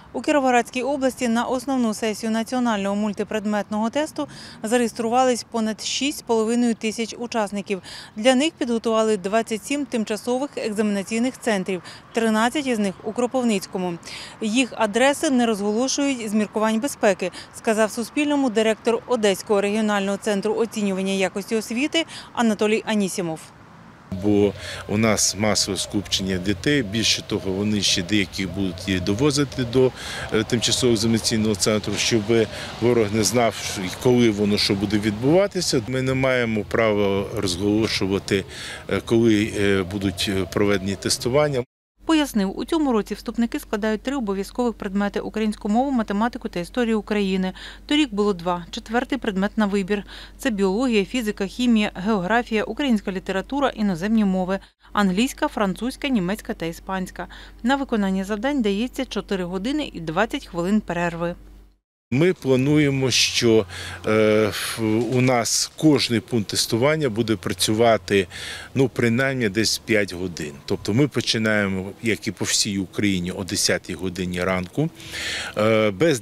У Кіровоградській області на основну сесію національного мультипредметного тесту зареєструвались понад 6,5 тисяч учасників. Для них підготували 27 тимчасових екзаменаційних центрів, 13 із них у Кропивницькому. Їх адреси не розголошують з міркувань безпеки, сказав Суспільному директор Одеського регіонального центру оцінювання якості освіти Анатолій Анісімов. Бо у нас масове скупчення дітей, більше того, вони ще деяких будуть і довозити до тимчасового екзаменаційного центру, щоб ворог не знав, коли воно що буде відбуватися. Ми не маємо права розголошувати, коли будуть проведені тестування. Пояснив, у цьому році вступники складають 3 обов'язкових предмети – українську мову, математику та історію України. Торік було 2, 4-й предмет на вибір. Це біологія, фізика, хімія, географія, українська література, іноземні мови – англійська, французька, німецька та іспанська. На виконання завдань дається 4 години і 20 хвилин перерви. Ми плануємо, що у нас кожний пункт тестування буде працювати принаймні десь 5 годин. Тобто ми починаємо, як і по всій Україні, о 10 годині ранку. Без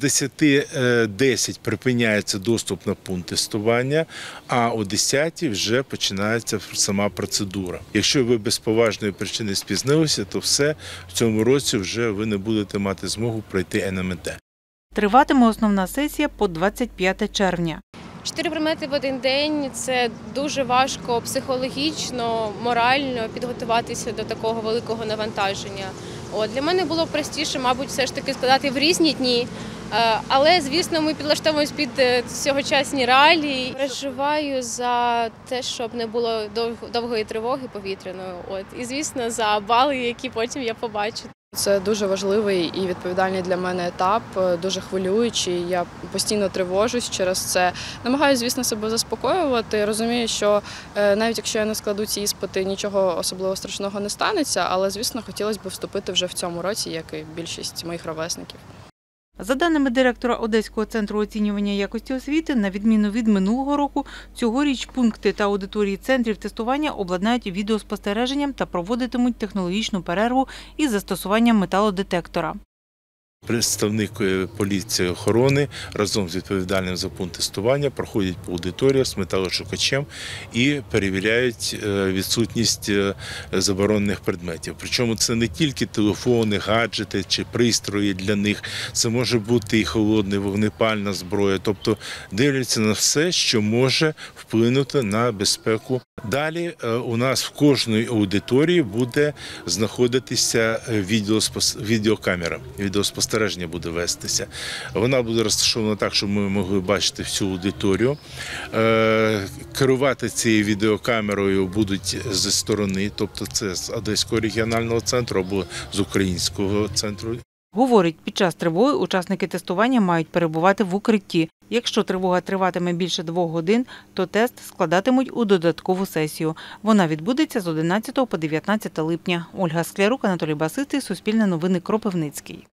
10:10 припиняється доступ на пункт тестування, а о 10 вже починається сама процедура. Якщо ви без поважної причини спізнилися, то все, в цьому році вже ви не будете мати змогу пройти НМТ. Триватиме основна сесія по 25 червня. 4 предмети в один день – це дуже важко психологічно, морально підготуватися до такого великого навантаження. Для мене було простіше, мабуть, все ж таки складати в різні дні. Але, звісно, ми підлаштовуємося під сьогочасні реалії. Переживаю за те, щоб не було довгої тривоги повітряної. І, звісно, за бали, які потім я побачу. Це дуже важливий і відповідальний для мене етап, дуже хвилюючий. Я постійно тривожусь через це. Намагаюся, звісно, себе заспокоювати. Розумію, що навіть якщо я не складу ці іспити, нічого особливо страшного не станеться, але, звісно, хотілося б вступити вже в цьому році, як і більшість моїх ровесників. За даними директора Одеського центру оцінювання якості освіти, на відміну від минулого року, цьогоріч пункти та аудиторії центрів тестування обладнають відеоспостереженням та проводитимуть технологічну перерву із застосуванням металодетектора. Представник поліції охорони разом з відповідальним за пункт тестування проходять по аудиторії з металошукачем і перевіряють відсутність заборонених предметів. Причому це не тільки телефони, гаджети чи пристрої для них, це може бути і холодна вогнепальна зброя, тобто дивляться на все, що може вплинути на безпеку. Далі у нас в кожній аудиторії буде знаходитися відеокамера, відеоспостереження буде вестися. Вона буде розташована так, щоб ми могли бачити всю аудиторію. Керувати цією відеокамерою будуть зі сторони, тобто це з Одеського регіонального центру або з Українського центру. Говорить, під час тривоги учасники тестування мають перебувати в укритті. Якщо тривога триватиме більше 2 годин, то тест складатимуть у додаткову сесію. Вона відбудеться з 11 по 19 липня. Ольга Склярук, Анатолій Басистий, Суспільне новини, Кропивницький.